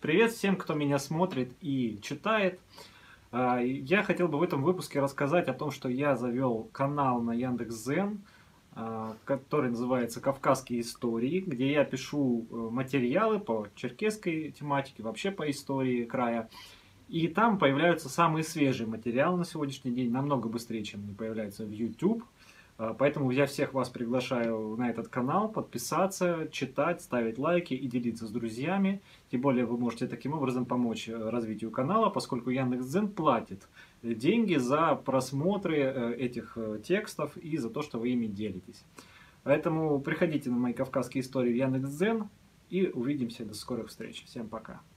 Привет всем, кто меня смотрит и читает. Я хотел бы в этом выпуске рассказать о том, что я завел канал на Яндекс.Дзен, который называется «Кавказские истории», где я пишу материалы по черкесской тематике, вообще по истории края. И там появляются самые свежие материалы на сегодняшний день, намного быстрее, чем они появляются в YouTube. Поэтому я всех вас приглашаю на этот канал подписаться, читать, ставить лайки и делиться с друзьями. Тем более вы можете таким образом помочь развитию канала, поскольку Яндекс.Дзен платит деньги за просмотры этих текстов и за то, что вы ими делитесь. Поэтому приходите на мои кавказские истории в Яндекс.Дзен и увидимся. До скорых встреч. Всем пока.